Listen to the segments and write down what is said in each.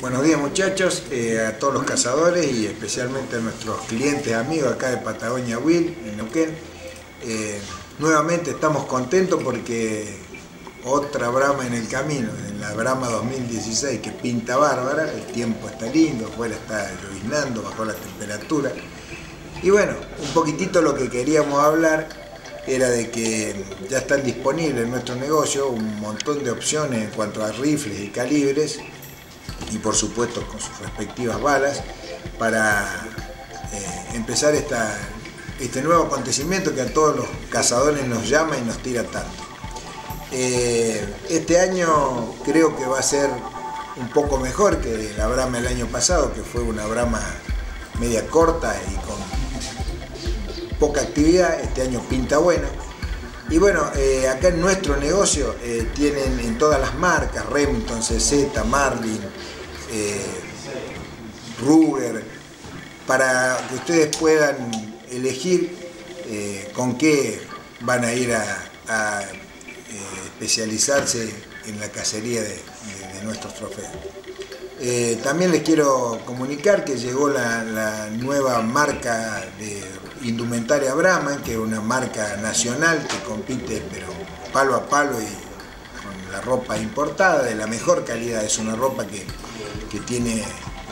Buenos días muchachos, a todos los cazadores y especialmente a nuestros clientes amigos acá de Patagonia Wild, en Neuquén. Nuevamente estamos contentos porque otra brama en el camino, en la brama 2016 que pinta bárbara, el tiempo está lindo, afuera está lloviznando, bajó la temperatura. Y bueno, un poquitito lo que queríamos hablar era de que ya están disponibles en nuestro negocio un montón de opciones en cuanto a rifles y calibres, y por supuesto con sus respectivas balas, para empezar este nuevo acontecimiento que a todos los cazadores nos llama y nos tira tanto. Este año creo que va a ser un poco mejor que la brama del año pasado, que fue una brama media corta y con poca actividad. Este año pinta buena. Y bueno, acá en nuestro negocio tienen en todas las marcas, Remington, CZ, Marlin, Ruger, para que ustedes puedan elegir con qué van a ir a especializarse en la cacería de nuestros trofeos. También les quiero comunicar que llegó la nueva marca de indumentaria Brahma, que es una marca nacional que compite pero palo a palo y con la ropa importada de la mejor calidad. Es una ropa que tiene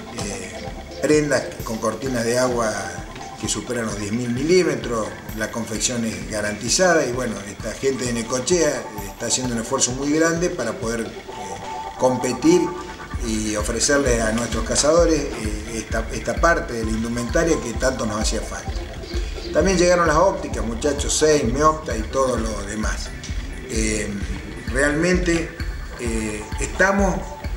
prendas con cortinas de agua que superan los 10.000 milímetros, la confección es garantizada y bueno, esta gente de Necochea está haciendo un esfuerzo muy grande para poder competir y ofrecerle a nuestros cazadores esta parte de la indumentaria que tanto nos hacía falta. También llegaron las ópticas, muchachos, 6, Meopta y todo lo demás. Realmente estamos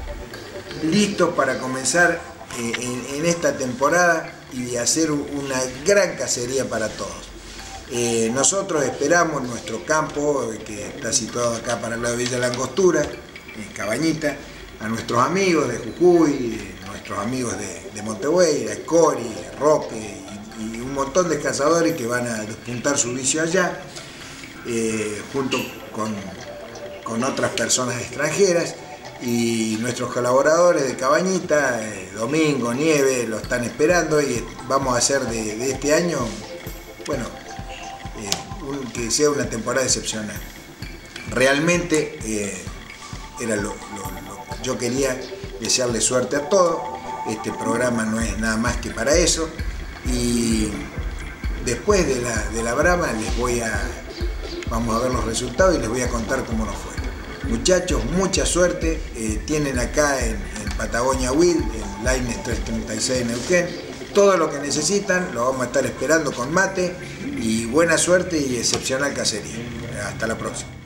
listos para comenzar en esta temporada y hacer una gran cacería para todos. Nosotros esperamos nuestro campo, que está situado acá para el lado de Villa Langostura, en Cabañita, a nuestros amigos de Jujuy, nuestros amigos de Montevideo, de Cori, Roque y un montón de cazadores que van a despuntar su vicio allá, junto con otras personas extranjeras, y nuestros colaboradores de Cabañita, Domingo, Nieve, lo están esperando y vamos a hacer de este año, bueno, que sea una temporada excepcional. Realmente era lo que yo quería, desearle suerte a todos. Este programa no es nada más que para eso, y después de la brama vamos a ver los resultados y les voy a contar cómo nos fue. Muchachos, mucha suerte. Tienen acá en Patagonia Wild, en Laines 336 en Neuquén, todo lo que necesitan. Lo vamos a estar esperando con mate, y buena suerte y excepcional cacería. Hasta la próxima.